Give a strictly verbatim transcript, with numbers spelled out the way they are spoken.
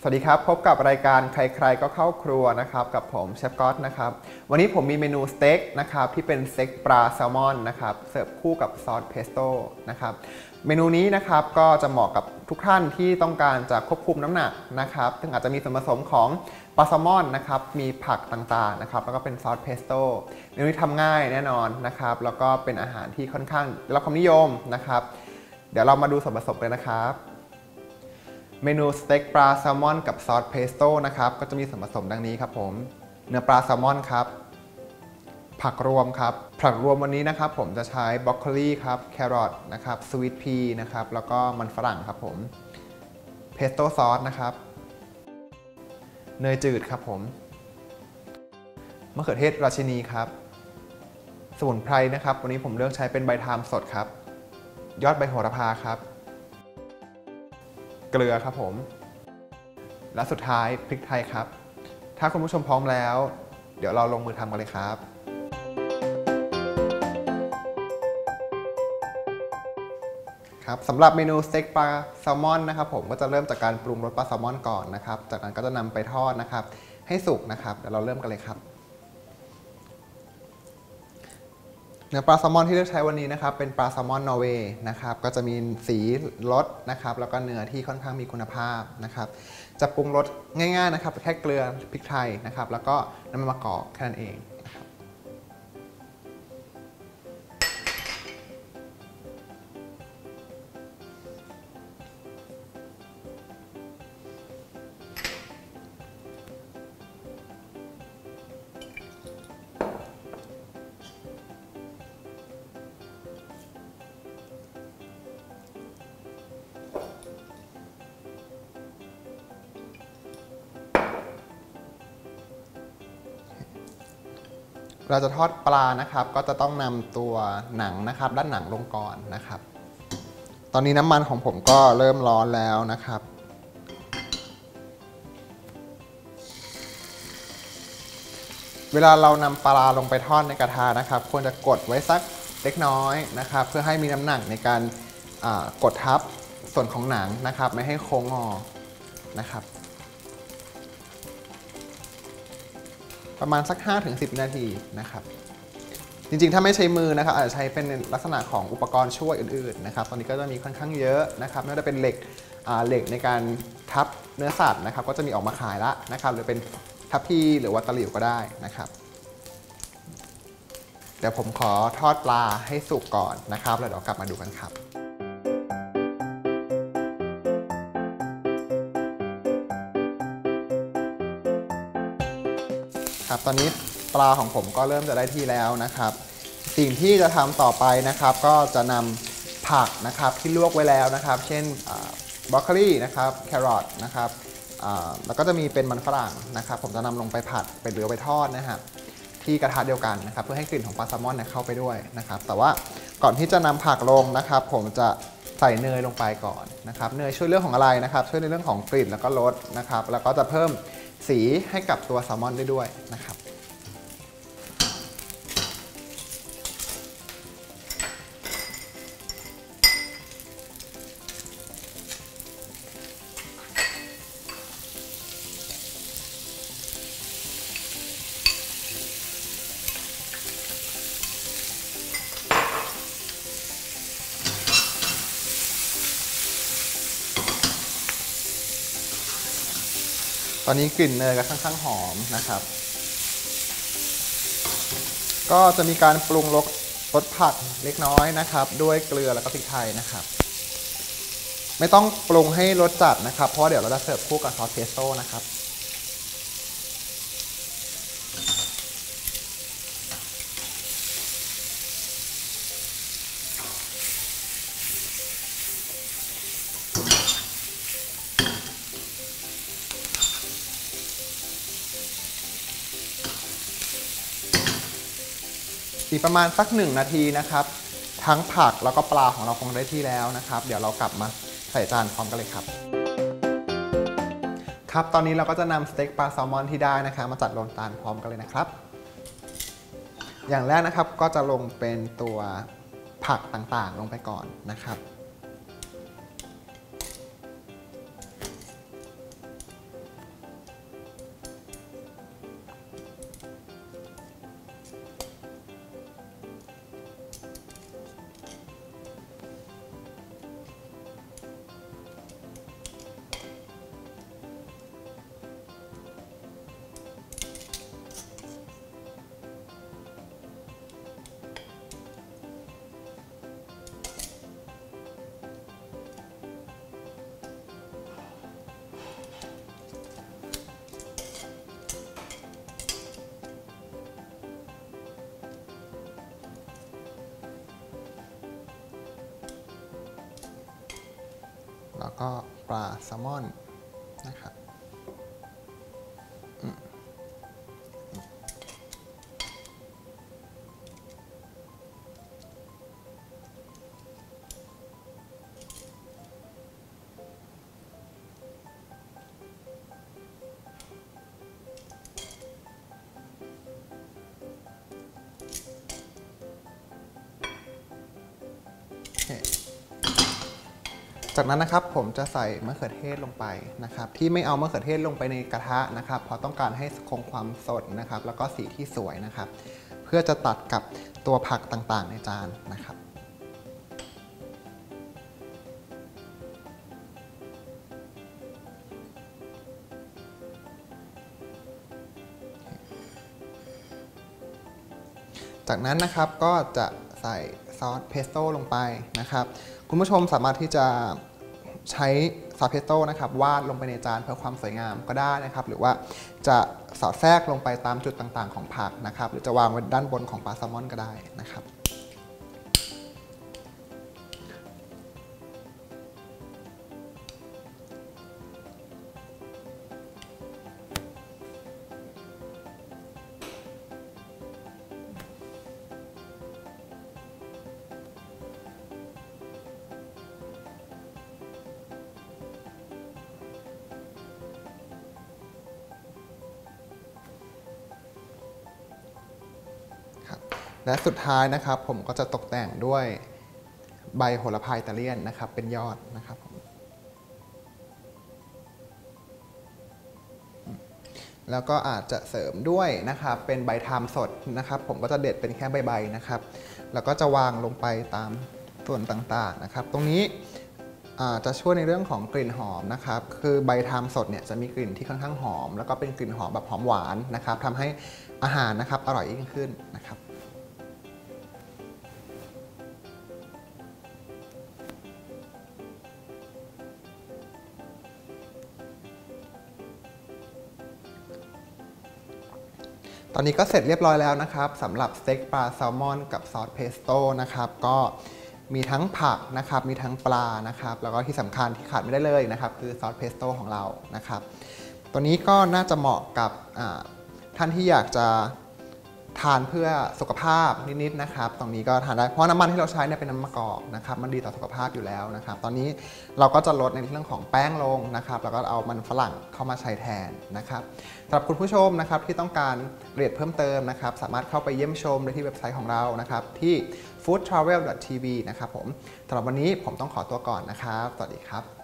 สวัสดีครับพบกับรายการใครๆก็เข้าครัวนะครับกับผมเชฟก๊อตนะครับวันนี้ผมมีเมนูสเต็กนะครับที่เป็นสเต็กปลาแซลมอนนะครับเสิร์ฟคู่กับซอสเพสโต้นะครับเมนูนี้นะครับก็จะเหมาะกับทุกท่านที่ต้องการจะควบคุมน้ำหนักนะครับซึ่งอาจจะมีส่วนผสมของปลาแซลมอนนะครับมีผักต่างๆนะครับแล้วก็เป็นซอสเพสโต้เมนูนี้ทำง่ายแน่นอนนะครับแล้วก็เป็นอาหารที่ค่อนข้างได้รับความนิยมนะครับเดี๋ยวเรามาดูส่วนผสมกันนะครับเมนูสเต็กปลาแซลมอนกับซอสเพสโต้นะครับก็จะมีส่วนผสมดังนี้ครับผมเนื้อปลาแซลมอนครับผักรวมครับผักรวมวันนี้นะครับผมจะใช้บรอกโคลีครับแครอทนะครับสวีทพีนะครับแล้วก็มันฝรั่งครับผมเพสโต้ซอสนะครับเนยจืดครับผมมะเขือเทศราชินีครับสมุนไพรนะครับวันนี้ผมเลือกใช้เป็นใบไทม์สดครับยอดใบโหระพาครับเกลือครับผมและสุดท้ายพริกไทยครับถ้าคุณผู้ชมพร้อมแล้วเดี๋ยวเราลงมือทำกันเลยครับครับสำหรับเมนูสเต็กปลาแซลมอนนะครับผมก็จะเริ่มจากการปรุงรสปลาแซลมอนก่อนนะครับจากนั้นก็จะนำไปทอดนะครับให้สุกนะครับเดี๋ยวเราเริ่มกันเลยครับเนื้อปลาแซลมอนที่เลือกใช้วันนี้นะครับเป็นปลาแซลมอนนอร์เวย์นะครับก็จะมีสีรสนะครับแล้วก็เนื้อที่ค่อนข้างมีคุณภาพนะครับจะปรุงรสง่ายๆนะครับแค่เกลือพริกไทยนะครับแล้วก็น้ำมันมะกอกแค่นั้นเองนะครับเราจะทอดปลานะครับก็จะต้องนำตัวหนังนะครับด้านหนังลงก่อนนะครับตอนนี้น้ำมันของผมก็เริ่มร้อนแล้วนะครับเวลาเรานำปลาลงไปทอดในกระทะนะครับควรจะกดไว้สักเล็กน้อยนะครับเพื่อให้มีน้ำหนักในการกดทับส่วนของหนังนะครับไม่ให้โค้งงอนะครับประมาณสัก ห้าถึงสิบ นาทีนะครับจริงๆถ้าไม่ใช้มือนะครับอาจจะใช้เป็นลักษณะของอุปกรณ์ช่วยอื่นๆนะครับตอนนี้ก็จะมีค่อนข้างเยอะนะครับไม่ว่าจะเป็นเหล็กเหล็กในการทับเนื้อสัตว์นะครับก็จะมีออกมาขายแล้วนะครับหรือเป็นทับพี่หรือว่าตะหลิวก็ได้นะครับเดี๋ยวผมขอทอดปลาให้สุกก่อนนะครับแล้วเดี๋ยวกลับมาดูกันครับตอนนี้ปลาของผมก็เริ่มจะได้ที่แล้วนะครับสิ่งที่จะทำต่อไปนะครับก็จะนำผักนะครับที่ลวกไว้แล้วนะครับเช่นบรอกโคลีนะครับแครอทนะครับแล้วก็จะมีเป็นมันฝรั่งนะครับผมจะนำลงไปผัดไปหรือไปทอดนะครับที่กระทะเดียวกันนะครับเพื่อให้กลิ่นของปลาแซลมอนเข้าไปด้วยนะครับแต่ว่าก่อนที่จะนำผักลงนะครับผมจะใส่เนยลงไปก่อนนะครับเนยช่วยเรื่องของอะไรนะครับช่วยในเรื่องของกลิ่นแล้วก็รสนะครับแล้วก็จะเพิ่มสีให้กับตัวแซลมอนได้ด้วยนะครับตอนนี้กลิ่นเนยก็ค่อนข้างหอมนะครับก็จะมีการปรุงรสรสผัดเล็กน้อยนะครับด้วยเกลือแล้วก็พริกไทยนะครับไม่ต้องปรุงให้รสจัดนะครับเพราะเดี๋ยวเราจะเสิร์ฟคู่กับซอสเพสโต้นะครับอีกประมาณสักหนึ่งนาทีนะครับทั้งผักแล้วก็ปลาของเราคงได้ที่แล้วนะครับเดี๋ยวเรากลับมาใส่จานพร้อมกันเลยครับครับตอนนี้เราก็จะนำสเต็กปลาแซลมอนที่ได้นะครับมาจัดลงจานพร้อมกันเลยนะครับอย่างแรกนะครับก็จะลงเป็นตัวผักต่างๆลงไปก่อนนะครับก็ปลาแซลมอนนะครับจากนั้นนะครับผมจะใส่มะเขือเทศลงไปนะครับที่ไม่เอามะเขือเทศลงไปในกระทะนะครับเพราะต้องการให้คงความสดนะครับแล้วก็สีที่สวยนะครับเพื่อจะตัดกับตัวผักต่างๆในจานนะครับจากนั้นนะครับก็จะใส่ซอสเพสโต้ลงไปนะครับคุณผู้ชมสามารถที่จะใช้ซอสเพสโต้นะครับวาดลงไปในจานเพื่อความสวยงามก็ได้นะครับหรือว่าจะสอดแทรกลงไปตามจุดต่างๆของผักนะครับหรือจะวางไว้ด้านบนของปลาแซลมอนก็ได้นะครับและสุดท้ายนะครับผมก็จะตกแต่งด้วยใบโหระพาอิตาเลียนนะครับเป็นยอดนะครับผมแล้วก็อาจจะเสริมด้วยนะครับเป็นใบไทม์สดนะครับผมก็จะเด็ดเป็นแค่ใบๆนะครับแล้วก็จะวางลงไปตามส่วนต่างๆนะครับตรงนี้จะช่วยในเรื่องของกลิ่นหอมนะครับคือใบไทม์สดเนี่ยจะมีกลิ่นที่ค่อนข้างหอมแล้วก็เป็นกลิ่นหอมแบบหอมหวานนะครับทำให้อาหารนะครับอร่อยยิ่งขึ้นนะครับตอนนี้ก็เสร็จเรียบร้อยแล้วนะครับสำหรับสเต็กปลาแซลมอนกับซอสเพสโต้นะครับก็มีทั้งผักนะครับมีทั้งปลานะครับแล้วก็ที่สำคัญที่ขาดไม่ได้เลยนะครับคือซอสเพสโต้ของเรานะครับตัวนี้ก็น่าจะเหมาะกับท่านที่อยากจะทานเพื่อสุขภาพนิดๆนะครับตรงนี้ก็ทานได้เพราะน้ำมันที่เราใช้เนี่ยเป็นน้ำมะกอกนะครับมันดีต่อสุขภาพอยู่แล้วนะครับตอนนี้เราก็จะลดในเรื่องของแป้งลงนะครับแล้วก็เอามันฝรั่งเข้ามาใช้แทนนะครับสำหรับคุณผู้ชมนะครับที่ต้องการรายละเอียดเพิ่มเติมนะครับสามารถเข้าไปเยี่ยมชมได้ที่เว็บไซต์ของเรานะครับที่ ฟู้ดทราเวล ดอท ที วี นะครับผมสำหรับวันนี้ผมต้องขอตัวก่อนนะครับสวัสดีครับ